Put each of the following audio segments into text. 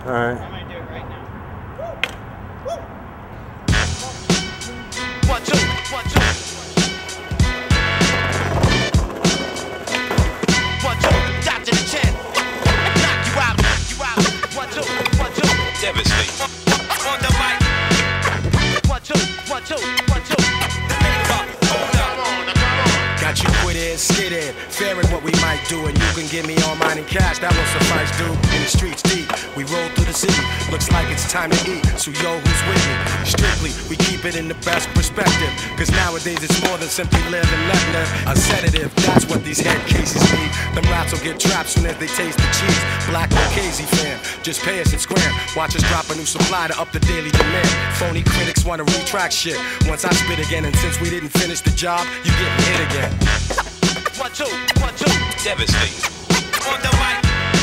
Alright. I'm gonna do it right now. Woo! Woo! 1, 2, 1, 2. 1, 2, dot to the chin. Knock you out, knock you out. 1, 2, 1, 2. Devastate. On the mic. 1, 2, 1, 2, 1, 2. The makeup, hold up. Got you quit it, skid it, fearing what we might do, and you can give me all mine in cash, that won't suffice, dude. In the streets deep, we roll through the city, looks like it's time to eat, so yo, who's with me? Strictly, we keep it in the best perspective, cause nowadays it's more than simply live and let live. A sedative, that's what these head cases need. Them rats will get trapped soon as they taste the cheese. Black or KZ fan, just pay us and square. Watch us drop a new supply to up the daily demand. Phony critics wanna retract shit once I spit again, and since we didn't finish the job, you getting hit again. 1, 2, 1, 2. Devastate. On the mic.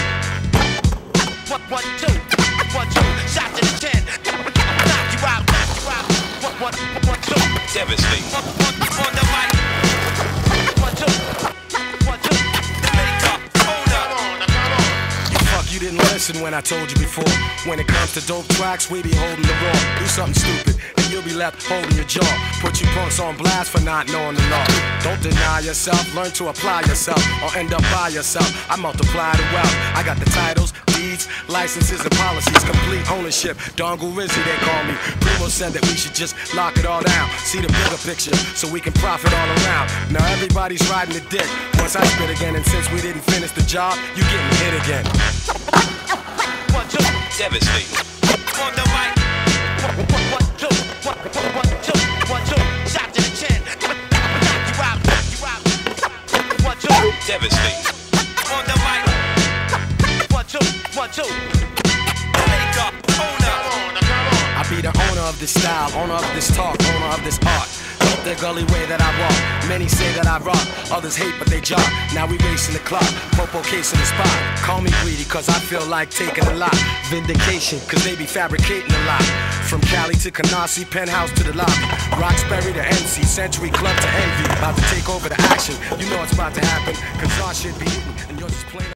1, 1, 2, 1, 2. Shot to the chin. Knock you out, knock you out. 1, 1, 2. Devastate. On the mic. 1, 2, 1, 2. The makeup, hold up. You fuck, you didn't listen when I told you before. When it comes to dope tracks, we be holding the raw. Do something stupid, and you'll be left holding your jaw. Put you punks on blast for not knowing the law. Don't deny yourself, learn to apply yourself, or end up by yourself. I multiply the wealth. I got the titles, deeds, licenses, and policies, complete ownership. Dongle Rizzy, they call me. Primo said that we should just lock it all down. See the bigger picture, so we can profit all around. Now everybody's riding the dick. Once I spit again, and since we didn't finish the job, you getting hit again. 1, 2. Devastate. On the mic. 1, 2, 1, 2, 1, 2. Shot to the chin. Knock you out, knock you out. 1, 2. Devastate. On the mic. 1, 2, 1, 2. The makeup, owner. I be the owner of this style, owner of this talk, owner of this art. Hate the gully way that I walk. Many say that I rock, others hate but they jock. Now we racing the clock, popo case in the spot. Call me greedy cause I feel like taking a lot. Vindication cause they be fabricating a lot. From Cali to Canarsie, penthouse to the lobby. Roxbury to NC, Century Club to Envy. About to take over the action, you know it's about to happen. Cause our shit be eating and yours is plain.